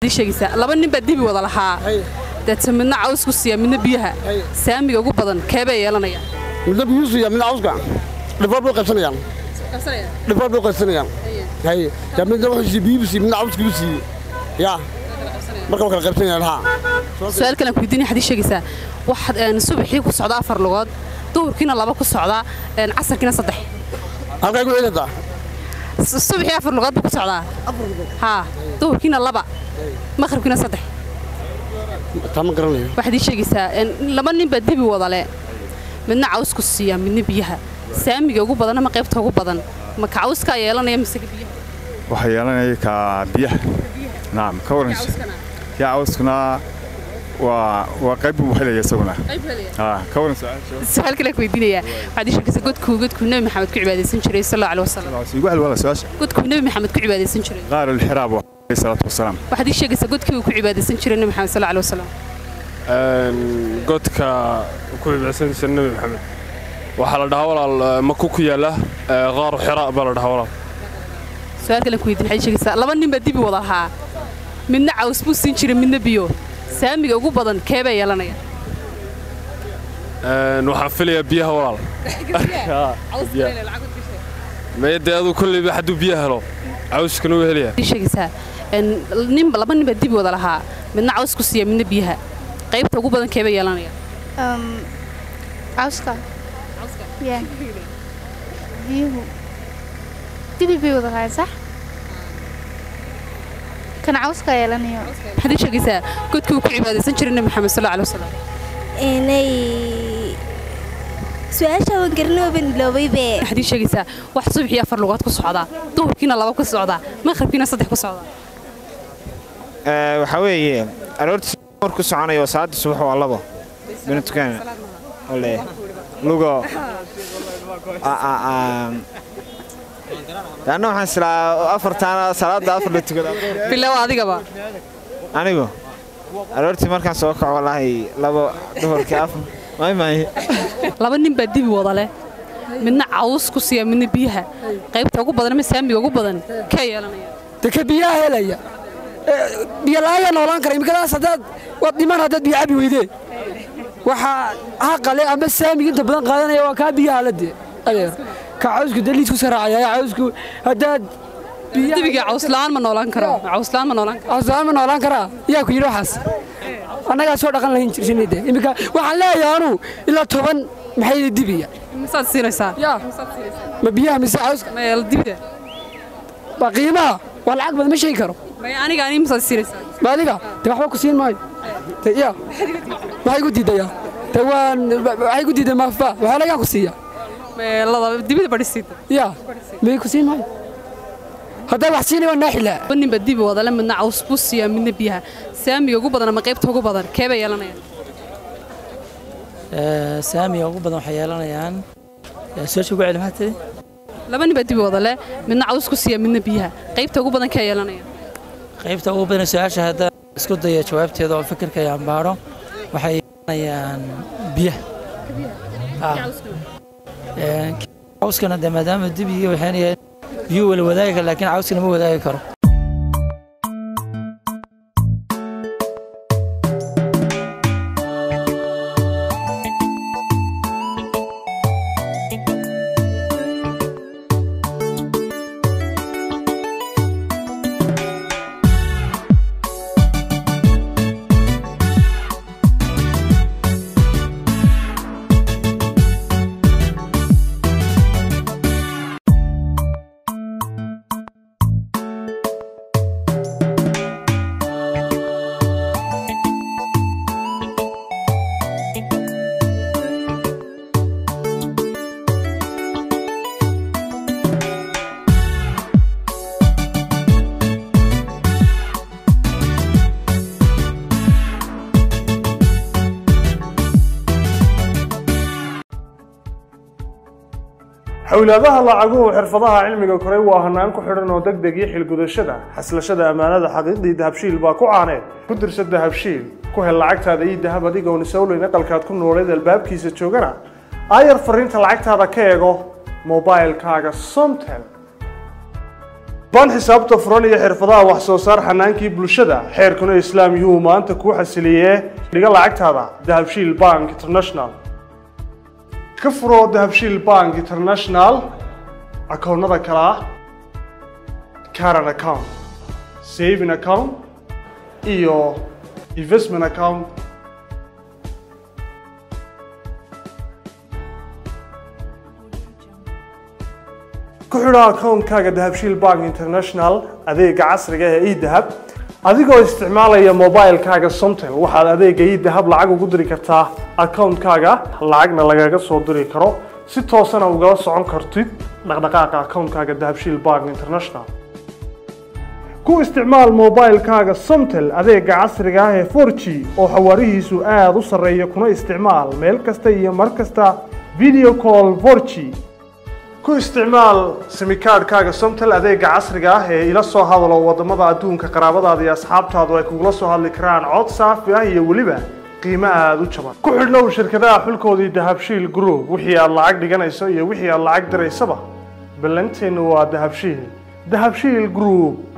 waxaad ii sheegaysaa laba nin baa dibi wada lahaa dadka midna caws ku siiya midna biyaha saamiga ugu badan keebay yeelanaya midna biyo siiya midna cawska dhibad buu qabsanayaan dhibad buu qabsanayaan hay midna wuxuu biyo siiya midna caws ku siiya ya marka kala qabsanayaan ha su'aal kale ku weydiinay xadii sheegaysaa waxaad subaxii ku socda 4 lugood duhurkiina 2 ku socda casarkiina 3 halka ku heelada subaxii 4 lugood ku socda ha duhurkiina 2 maqribkiina 3 tama garanayo waxaad ii sheegaysaa laba nin baa dibi wada leh midna caws ku siiya midna biyaha saamiga ugu badan ama qaybta ugu badan ma ka cawska yeelanaya mise biyaha waxa yeelanaya ka biyaha naam ka waran ya cawskuna waa qayb uu helaya isaguna ka waran su'aal kale ku weydiinaya waxaad ii sheegaysaa godku nabi maxamed ku cibaadeysan jiray sallallahu alayhi wasallam igu hal wala su'aasha godku nabi maxamed ku cibaadeysan jiray qaar al-hiraab sallallahu alayhi wasallam waxaad ii sheegaysaa godkii uu ku cibaadeysan jiray nabi maxamed sallallahu alayhi wasallam godka ku cibaadeysan jiray nabi maxamed waxa la dhahaa walaal maku ku yaala qaar xira baa la dhahaa walaal su'aal kale ku weydiin waxaad ii sheegaysaa laba nin baa dibi wada lahaa midna caws buu siin jiray midna biyo saamiga ugu badan keebay yeelanaya waxaan filayaa biyaha walaal ma yadadu kulli haduu biyaha helo cawskana uu helaya sheegaysaa laba nin baa dibi wada lahaa midna caws ku siiya midna biyaha qaybta ugu badan keebay yeelanaya cawska ya biyuhu dibi wada lahaa sax كان عاوز كيلانيو حدي شقيسة كنت كوك عبادة سنجرنا محمد صلى الله عليه وسلم إني سؤال شو قرنوا بين لوبي حدي شقيسة واحد صبح يافر لغات كصعدة ظهر كنا الله كصعدة ما خرب كنا صدق كصعدة وحوي أردت مر كصعانة يوسعد الصبح والله بو بنت كان ولا لوجا لأنه حسنا أفرتنا صلاة أفر للتقدم بالله وعدي قبا أنا جو أردت مركز سوق والله لبا دهور كاف ما هي لبا نين بدي بوضله من عاوز كسية من بيها قيب تقول بدنا مسامي وقول بدنا كي يلا تكبيها هلا بيلا يا نوران كريم كذا صدق وقت ما هذا بيعبي ويدي وح عقله أما السامي أنت بدنا قادنا يا وكابيها لدي أيه كعوزك دليل كسرعة يا عوزك هذا تبي عوزلان من نولان كرا عوزلان من نولان كرا يا كي روحس أنا قاعد أسوي رقم لين شنو ده إمك وحلا يا أنو إلا طبعا محيي الدبية مسات سيرسا يا ما بيها مسات عوزك ما الدبية بقيمة والعقبة مش يكرو ما أنا قاعد مسات سيرسا ما أديك تبغى حبك كسين ماي يا ما هيقول دي ده يا توان هيقول دي ده ما فا وحلا يا كسية لا دبي بدرسيد يا بيكوسين ماي هذا وحسيني والنحلة بني بدي بوضع لما نعوس بوسيا من بيها سامي يجوا بدنا ما قيبته يجوا بدنا كيف يلا نيان سامي يجوا بدنا حيالنا يان سويش يقول على مهتدي لا بني بدي بوضع لا من نعوس بوسيا من بيها قيبته يجوا بدنا كيف يلا نيان قيبته يجوا بدنا سؤال هذا اسكت يا شباب تيضع الفكر كيان بارو وحيالنا يان بيه عاوزكنا ده مدام الدبي وحين بيو الوذايق لكن عاوزكنا مو وذايق كرو xawlaadaha lacaguhu xirfadaha cilmiga koray waa hanaan ku xidhan oo degdeg iyo xilgudashada xaslashada amaanada xaqiiqdii dahabshiil baa ku caaneed ku dirso dahabshiil ku hel lacagtaada iyo dahab adigoon isowleyn aqalkaad ku nooleed albaabkiisa joogana aayar fariinta lacagtaada ka eego mobilekaaga Somtel baan xisaabta furan iyo xirfadaha wax soo saar xanaankii bulshada xeerkuna islaam yuhu maanta kuu xasiliyee dhiga lacagtaada dahabshiil bank international ka furo dahabshiil bank international akoonnada kale ah current account saving account iyo investment account. ku xidho akoonkaaga dahabshiil bank international adeega casriga ee e-dahab adigoo isticmaalaya mobilekaaga somtel waxaad adeega e-dahab lacag ugu diri kartaa akoonkaaga lacagna lagaga soo diri karo si toosana ugala socon kartid dhaqdhaqaaqa akoonkaaga dahabshiil bank international. ku isticmaal mobilekaaga somtel adeega casriga ah ee 4G oo xawaarihiisu aad u sarreeya kuna isticmaal meel kasta iyo mar kasta video call 4G. ku isticmaal simikaadhkaaga somtel adeega casriga ah ee ila soo hadalo wadamada adduunka qaraabadaada iyo asxaabtaadu ay kugula soo hadli karaan cod saafi ah iyo weliba qiimo aad u jaban. ku xidhnow shirkadaha xulkoodii dahabshiil group wixii aad lacag dhiganayso iyo wixii aad lacag diraysaba ballanteenu waa dahabshiil group.